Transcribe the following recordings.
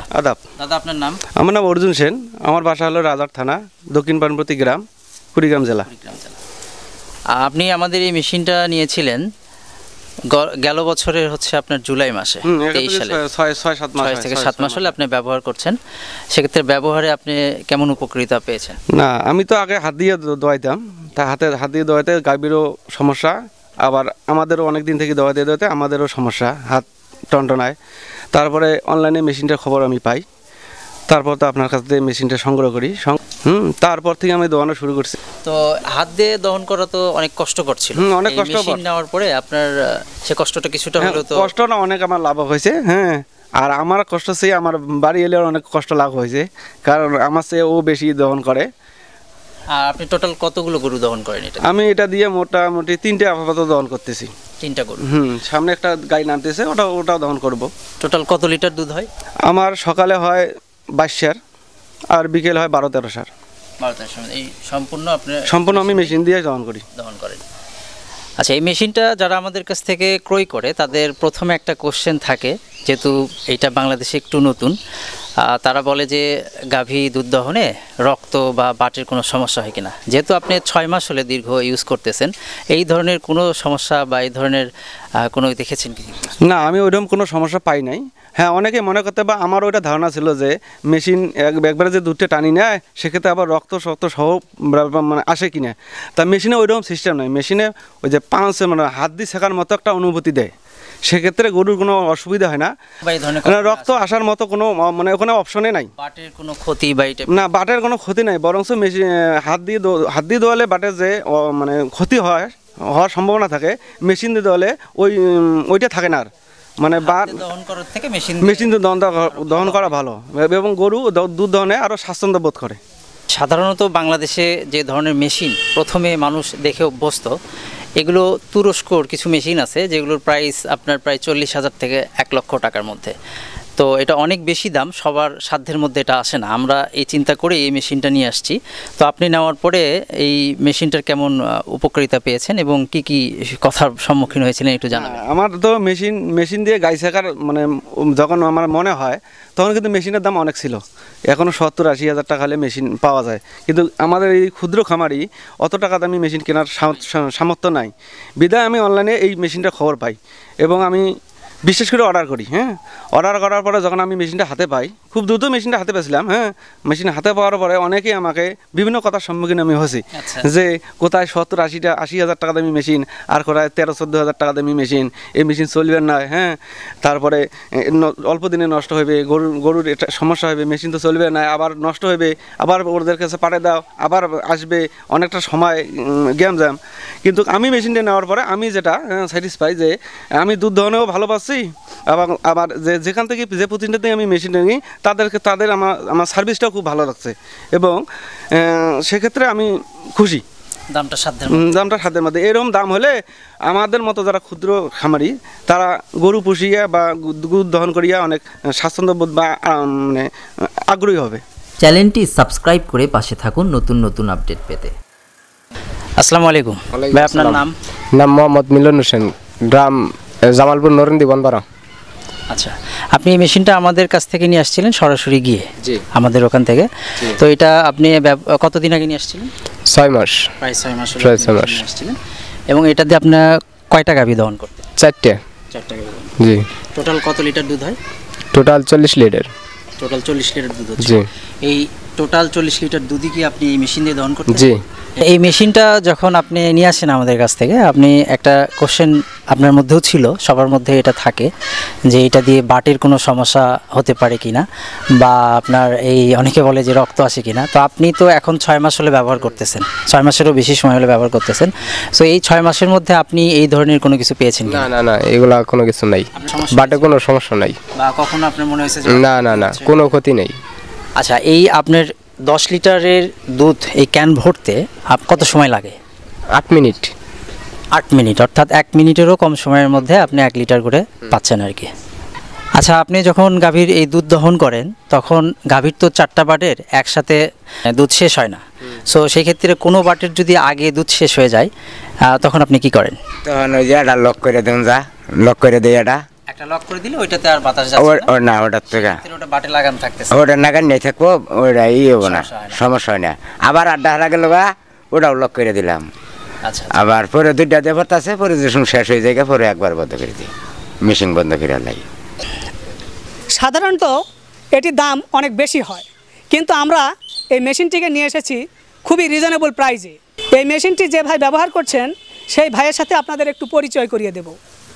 আদাব। দাদা আপনার নাম? আমার নাম অর্জুন সেন। আমার বাসা হলো রাজার থানা, দক্ষিণ পানপতি গ্রাম, কুড়িগ্রাম জেলা। আপনি আমাদের এই মেশিনটা নিয়েছিলেন গেল বছরের হচ্ছে আপনার জুলাই মাসে, 23 সালে। 6 থেকে 7 মাস হলে আপনি ব্যবহার করছেন। সেক্ষেত্রে ব্যবহারে আপনি কেমন উপকৃত পেয়েছেন? না, আমি তো আগে হাত দিয়ে দোয়াইতাম, তা হাত দিয়ে দোয়াইতে গাভীরও সমস্যা, আবার আমাদেরও অনেক দিন থেকে দোয়াইতে দোয়াইতে আমাদেরও সমস্যা, হাত টনটনায়। তারপরে অনলাইনে মেশিনটার খবর আমি পাই, তারপর তো আপনার কাছ থেকে মেশিনটা সংগ্রহ করি। তারপর থেকে আমি দোয়ানো শুরু করছি। তো হাত দিয়ে দহন করা তো অনেক কষ্টকর ছিল, অনেক কষ্ট। মেশিন নেওয়ার পরে আপনার সে কষ্টটা কিছুটা হলেও তো কষ্ট না, অনেক আমার লাভ হয়েছে। হ্যাঁ, আর আমার কষ্ট চেয়ে আমার বাড়ি এলে অনেক কষ্ট লাভ হয়েছে, কারণ আমার চেয়ে ও বেশি দহন করে। আর আপনি টোটাল কতগুলো গরু দহন করেন এটা? আমি এটা দিয়ে মোটামুটি 3টে আপাতত দহন করতেছি। 3টা গরু? সামনে একটা গাই নামতেছে, ওটাও দহন করব। টোটাল কত লিটার দুধ হয়? আমার সকালে হয় 22 সার, আর বিকেল হয় 12-13 সার। 12-13 সার। এই সম্পূর্ণ আমি মেশিন দিয়ে দহন করেন। আচ্ছা, এই মেশিনটা যারা আমাদের কাছ থেকে ক্রয় করে তাদের প্রথমে একটা কোশ্চেন থাকে, যেহেতু এটা বাংলাদেশে একটু নতুন, তারা বলে যে গাভী দুধ দহনে রক্ত বা বাটের কোনো সমস্যা হয় কিনা। যেহেতু আপনি 6 মাস হলে দীর্ঘ ইউজ করতেছেন, এই ধরনের কোনো সমস্যা বা এই ধরনের কোনো দেখেছেন কি? না, আমি ওইরকম কোনো সমস্যা পাই নাই। হ্যাঁ, অনেকে মনে করতে, বা আমার ওইটা ধারণা ছিল যে মেশিন একবারে যে দুধটা টানি নেয় সেক্ষেত্রে আবার রক্ত সহ মানে আসে কিনা। তা মেশিনে ওইরকম সিস্টেম নয়। মেশিনে ওই যে পাঁচে মানে হাত দিয়ে শেখার মতো একটা অনুভূতি দেয়, সেক্ষেত্রে গরুর কোনো অসুবিধা হয় না। রক্ত আসার মতো কোনো মানে ওখানে অপশনে নাই। বাটের কোনো ক্ষতি বা না, বাটের কোনো ক্ষতি নাই, বরং মেশিন হাত দিয়ে দোয়ালে বাটের যে মানে ক্ষতি হওয়ার সম্ভাবনা থাকে, মেশিন দিয়ে দোয়ালে ওইটা থাকে না। আর মানে মেশিন দিয়ে দহন করা ভালো, এবং গরু দুধ দহনে আরও স্বাচ্ছন্দ্য বোধ করে। সাধারণত বাংলাদেশে যে ধরনের মেশিন প্রথমে মানুষ দেখে অভ্যস্ত, এগুলো তুরস্কর কিছু মেশিন আছে যেগুলোর প্রাইস আপনার প্রায় 40,000 থেকে 1 লক্ষ টাকার মধ্যে। তো এটা অনেক বেশি দাম, সবার সাধ্যের মধ্যে এটা আসে না। আমরা এই চিন্তা করে এই মেশিনটা নিয়ে আসছি। তো আপনি নেওয়ার পরে এই মেশিনটার কেমন উপকারিতা পেয়েছেন এবং কি কি কথার সম্মুখীন হয়েছিলেন একটু জানাবেন? আমার তো মেশিন দিয়ে গাই শেখার মানে যখন আমার মনে হয় তখন কিন্তু মেশিনের দাম অনেক ছিল। এখনও 70-80 হাজার টাকা হলে মেশিন পাওয়া যায়, কিন্তু আমাদের এই ক্ষুদ্র খামারি অত টাকা দামি মেশিন কেনার সামর্থ্য নাই। বিধায় আমি অনলাইনে এই মেশিনটার খবর পাই এবং আমি বিশেষ করে অর্ডার করি। হ্যাঁ, অর্ডার করার পরে যখন আমি মেশিনটা হাতে পাই, খুব দ্রুত মেশিনটা হাতে পেয়েছিলাম। হ্যাঁ, মেশিন হাতে পাওয়ার পরে অনেকেই আমাকে বিভিন্ন কথার সম্মুখীন আমি হয়েছি, যে কোথায় 70-80 হাজার টাকা দামি মেশিন, আর কোথায় 13-14 হাজার টাকা দামি মেশিন, এই মেশিন চলবে না। হ্যাঁ, তারপরে অল্প দিনে নষ্ট হবে, গরুর এটা সমস্যা হবে, মেশিন তো চলবে না, আবার নষ্ট হবে, আবার ওদের কাছে পাঠিয়ে দাও, আবার আসবে, অনেকটা সময় গ্যাম জ্যাম। কিন্তু আমি মেশিনটা নেওয়ার পরে আমি যেটা স্যাটিসফাই, যে আমি দুধ দহনেও ভালো পাচ্ছি, এবং আবার যেখান থেকে যে প্রতিষ্ঠান থেকে আমি মেশিনটা নিই তাদের আমার সার্ভিসটাও খুব ভালো লাগছে, এবং সেক্ষেত্রে আমি খুশি। দামটা সাধ্যের মধ্যে। এরকম দাম হলে আমাদের মতো যারা ক্ষুদ্র খামারি তারা গরু পুষিয়া বা দুধ দহন করিয়া অনেক স্বাচ্ছন্দ্যবোধ বা মানে আগ্রহী হবে। চ্যানেলটি সাবস্ক্রাইব করে পাশে থাকুন নতুন নতুন আপডেট পেতে। আসসালামু আলাইকুম ভাই, আপনার নাম? মোহাম্মদ মিলন হোসেন, গ্রাম জামালপুর নরেন্দ্র বনপাড়া। আচ্ছা, আপনি এই মেশিনটা আমাদের কাছ থেকে নিয়ে আসছিলেন সরাসরি গিয়ে? জি, আমাদের ওখান থেকে। তো এটা আপনি কতদিন আগে নিয়ে আসছিলেন? 6 মাস। প্রায় 6 মাস আসছিলেন। এবং এটা দিয়ে আপনার কয়টা গাভী দহন করতেন? 4টে। 4টা গাভী। জি। টোটাল কত লিটার দুধ হয়? Total 40 litre. টোটাল 40 লিটার দুধ হচ্ছে। জি। এই টোটাল 40 লিটার দুধই কি আপনি এই মেশিন দিয়ে দহন করতেন? জি। এই মেশিনটা যখন আপনি নিয়ে আসেন আমাদের কাছ থেকে, আপনি একটা কোশ্চেন আপনার মধ্যেও ছিল, সবার মধ্যে এটা থাকে যে এটা দিয়ে বাটের কোনো সমস্যা হতে পারে কিনা, বা আপনার এই অনেকে বলে যে রক্ত আসে কিনা। তো আপনি তো এখন 6 মাস হলে ব্যবহার করতেছেন, 6 মাসেরও বেশি সময় হলে ব্যবহার করতেছেন। সো এই 6 মাসের মধ্যে আপনি এই ধরনের কোনো কিছু পেয়েছেন? না, এগুলা কোনো কিছু নাই, বাটে কোনো সমস্যা নাই। বা কখনো আপনার মনে হয়েছে? না, কোনো ক্ষতি নেই। আচ্ছা, এই আপনার 10 লিটারের দুধ এই ক্যান ভরতে কত সময় লাগে? 8 মিনিট। 8 মিনিট, অর্থাৎ 1 মিনিটেরও কম সময়ের মধ্যে আপনি 1 লিটার করে পাচ্ছেন আর কি। আচ্ছা, আপনি যখন গাভীর এই দুধ দহন করেন তখন গাভীর তো 4টা বাটের একসাথে দুধ শেষ হয় না। সো সেই ক্ষেত্রে কোনো বাটের যদি আগে দুধ শেষ হয়ে যায় তখন আপনি কি করেন? তখন ওই যে এটা লক করে দেন, লক করে দেয়, এটা একটা লক করে দিলে ওইটাতে আর বাতাস যাচ্ছে না। না ওটার থেকে ওটা বাটে লাগানো থাকতেছে। ওটা নাগান নিয়ে থাকবো, ওটা হবো না, সমস্যা হয় না। সমস্যা হয় না। আবার আড্ডা হারা গেল ওটাও লক করে দিলাম। আচ্ছা আবার পরে 2টা দেবর আছে, পরে যখন শেষ হয়ে যায় পরে একবার বন্ধ করে দিই, মেশিন বন্ধ করে লাগে। সাধারণত এটির দাম অনেক বেশি হয়, কিন্তু আমরা এই মেশিনটিকে নিয়ে এসেছি খুবই রিজনেবল প্রাইসে। এই মেশিনটি যে ভাই ব্যবহার করছেন সেই ভাইয়ের সাথে আপনাদের একটু পরিচয় করিয়ে দেব।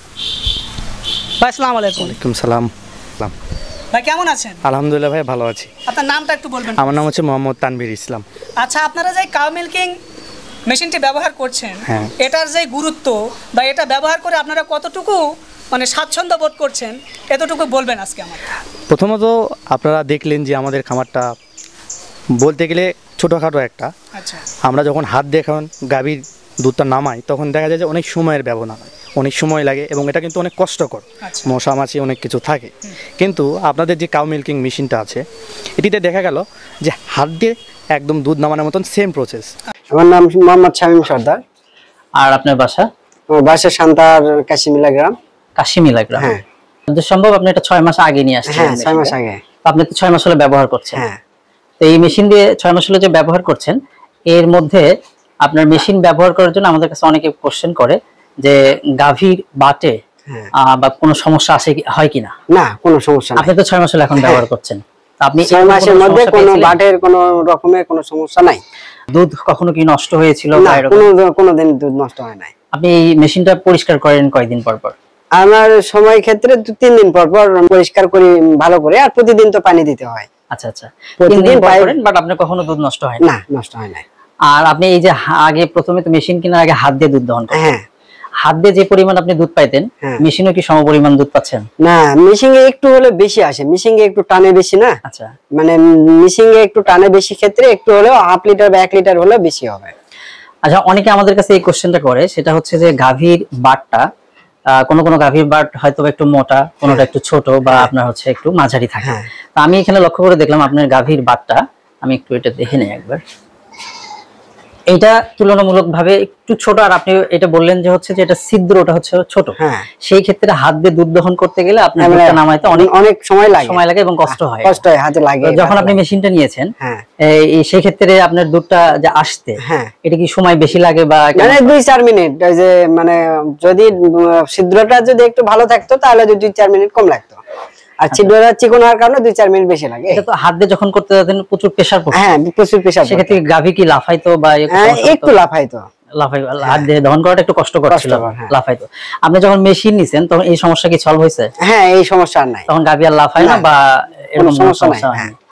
ভাই আসসালামু আলাইকুম। ওয়ালাইকুম সালাম। ভাই কেমন আছেন? আলহামদুলিল্লাহ ভাই ভালো আছি। আপনার নামটা একটু বলবেন? আমার নাম হচ্ছে মোহাম্মদ তানভীর ইসলাম। আচ্ছা, আপনারা যে কাউ মিল্কিং মেশিনটি ব্যবহার করছেন, হ্যাঁ। এটার যে গুরুত্ব বা এটা ব্যবহার করে আপনারা কতটুকু মানে স্বাচ্ছন্দ্য বোধ করছেন, এতটুকু বলবেন আজকে আমাকে। প্রথমত আপনারা দেখলেন যে আমাদের খামারটা বলতে গেলে ছোটোখাটো একটা। আচ্ছা, আমরা যখন হাত দিয়ে এখন গাভীর দুধটা নামাই তখন দেখা যায় যে অনেক সময়ের ব্যবধান হয়, অনেক সময় লাগে এবং এটা কিন্তু অনেক কষ্টকর, আচ্ছা। মশা মাছি অনেক কিছু থাকে। কিন্তু আপনাদের যে কাউ মিল্কিং মেশিনটা আছে এটিতে দেখা গেল যে হাত দিয়ে একদম দুধ নামানোর মতন সেম প্রসেস। আমার নাম মোহাম্মদ শামীম সর্দার। আর আপনার বাসা? আমার বাসা সান্তার কাশিমিলা গ্রাম। কাশিমিলা গ্রাম। হ্যাঁ। যদি সম্ভব আপনি এটা 6 মাস আগে নিয়ে আসছেন। হ্যাঁ, 6 মাস আগে। আপনি তো 6 মাস হলো ব্যবহার করছেন। হ্যাঁ। তো এই মেশিন দিয়ে 6 মাস হলো যে ব্যবহার করছেন, এর মধ্যে আপনার মেশিন ব্যবহার করার জন্য আমাদের কাছে অনেকে কোশ্চেন করে যে গাভীর বাটে বা কোনো সমস্যা হয় কিনা। না, কোনো সমস্যা নাই। আপনি তো 6 মাস হলো এখন ব্যবহার করছেন, তো আপনি 6 মাসের মধ্যে কোনো বাটের কোনো রকমের কোনো সমস্যা নাই। দুধ কখনো কি নষ্ট হয়েছিল? না, কোনোদিন দুধ নষ্ট হয় নাই। আপনি এই মেশিনটা পরিষ্কার করেন কয়দিন পর পর? আমার সময় ক্ষেত্রে 3 দিন পর পর পরিষ্কার করি ভালো করে, আর প্রতিদিন তো পানি দিতে হয়। আচ্ছা আচ্ছা, প্রতিদিন 3 দিন পর পাই- করেন, বাট আপনার কখনো দুধ নষ্ট হয় না? না, নষ্ট হয় নাই। আর আপনি এই যে আগে প্রথমে তো মেশিন কেনার আগে হাত দিয়ে দুধ দহন করতেন, হ্যাঁ। হাত দিয়ে যে পরিমাণ আপনি দুধ পাইতেন হ্যাঁ। মেশিনও কি সমপরিমাণ দুধ পাচ্ছেন? না, মিশিং এ একটু হলে বেশি আসে, মিশিং এ একটু টানে বেশি না। আচ্ছা, মানে মিশিং এ একটু টানে বেশি ক্ষেত্রে একটু হলেও 1/2 লিটার বা 1 লিটার হলে বেশি হবে। আচ্ছা, অনেকে আমাদের কাছে এই কোশ্চেনটা করে, সেটা হচ্ছে যে গাভীর বাটটা কোনো কোনো গাভীর বাট হয়তো একটু মোটা, কোনোটা একটু ছোট বা আপনার হচ্ছে একটু মাঝারি থাকে। হ্যাঁ। তো আমি এখানে লক্ষ্য করে দেখলাম আপনার গাভীর বাটটা, আমি একটু এটা দেখে নেই একবার। এটা তুলনামূলকভাবে একটু ছোট, আর আপনি এটা বললেন যে হচ্ছে যে এটা ছিদ্রটা হচ্ছে ছোট। হ্যাঁ। সেই ক্ষেত্রে হাত দিয়ে দুধ দহন করতে গেলে আপনার দুধটা নামাইতে অনেক সময় লাগে এবং কষ্ট হয়। কষ্ট হয়, হাতে লাগে। তো যখন আপনি মেশিনটা নিয়েছেন, হ্যাঁ, সেই ক্ষেত্রে আপনার দুধটা যে আসতে, হ্যাঁ, এটা কি সময় বেশি লাগে বা মানে 2-4 মিনিট, ওই যে মানে যদি ছিদ্রটা যদি একটু ভালো থাকতো তাহলে 2-4 মিনিট কম লাগতো, আর ছিদ্রটা চিকন হওয়ার কারণে 2-4 মিনিট বেশি লাগে। এটা তো হাত দিয়ে যখন করতে যেতেন প্রচুর প্রেসার পড়তো। হ্যাঁ, প্রচুর প্রেসার। সেক্ষেত্রে গাভী কি লাফাইতো বা একটু লাফাইতো? হাত দিয়ে দহন করাটা একটু কষ্টকর ছিল, হ্যাঁ। লাফাইতো। আপনি যখন মেশিন নিছেন তখন এই সমস্যা কি সলভ হয়েছে? হ্যাঁ, এই সমস্যা আর নাই, তখন গাভী আর লাফায় না বা কোনো এরকম সমস্যা নাই। সমস্যা হয় না? হ্যাঁ।